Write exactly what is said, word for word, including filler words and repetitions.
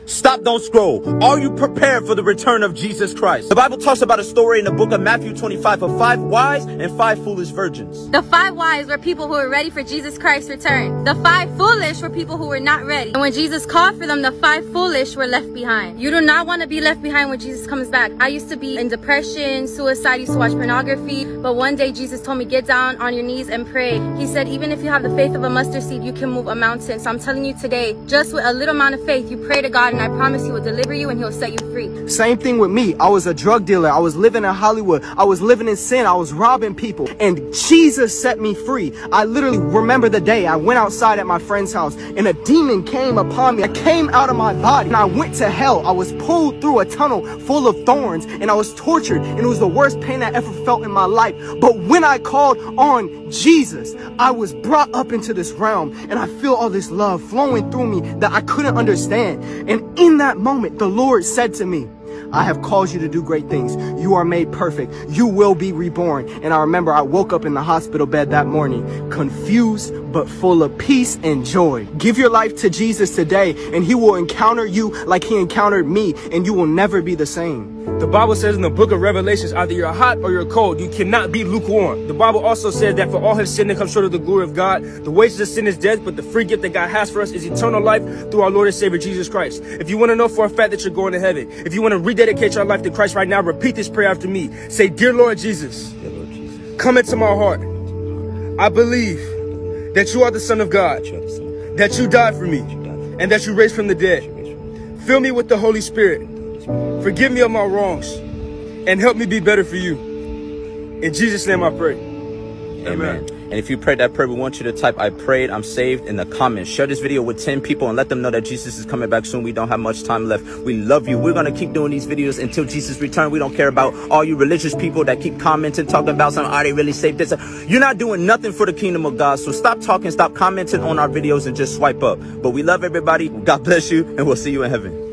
Stop, don't scroll. Are you prepared for the return of Jesus Christ? The Bible talks about a story in the book of Matthew twenty-five of five wise and five foolish virgins. The five wise were people who were ready for Jesus Christ's return. The five foolish were people who were not ready. And when Jesus called for them, the five foolish were left behind. You do not want to be left behind when Jesus comes back. I used to be in depression, suicide, used to watch pornography. But one day Jesus told me, get down on your knees and pray. He said, even if you have the faith of a mustard seed, you can move a mountain. So I'm telling you today, just with a little amount of faith, you pray to God, and I promise He will deliver you and He'll set you free. Same thing with me. I was a drug dealer. I was living in Hollywood. I was living in sin. I was robbing people. And Jesus set me free. I literally remember the day I went outside at my friend's house and a demon came upon me. I came out of my body and I went to hell. I was pulled through a tunnel full of thorns and I was tortured, and it was the worst pain I ever felt in my life. But when I called on Jesus, I was brought up into this realm, and I feel all this love flowing through me that I couldn't understand. And in that moment, the Lord said to me, I have called you to do great things. You are made perfect. You will be reborn. And I remember I woke up in the hospital bed that morning, confused but full of peace and joy. Give your life to Jesus today, and He will encounter you like He encountered me, and you will never be the same. The Bible says in the book of Revelations, either you're hot or you're cold. You cannot be lukewarm. The Bible also says that for all have sinned and come short of the glory of God. The wages of sin is death, but the free gift that God has for us is eternal life through our Lord and Savior Jesus Christ. If you want to know for a fact that you're going to heaven, if you want to rededicate your life to Christ right now, repeat this prayer after me. Say, Dear Lord Jesus, Dear Lord Jesus, come into my heart. I believe that you are the Son of God, that you died for me, and that you raised from the dead. Fill me with the Holy Spirit. Forgive me of my wrongs and help me be better for you. In Jesus' name I pray. Amen. Amen. And if you prayed that prayer, we want you to type I prayed, I'm saved in the comments. Share this video with ten people and let them know that Jesus is coming back soon. We don't have much time left. We love you. We're going to keep doing these videos until Jesus returns. We don't care about all you religious people that keep commenting, talking about something. Are they really saved? This, you're not doing nothing for the kingdom of God. So stop talking, stop commenting on our videos and just swipe up. But we love everybody. God bless you, and we'll see you in heaven.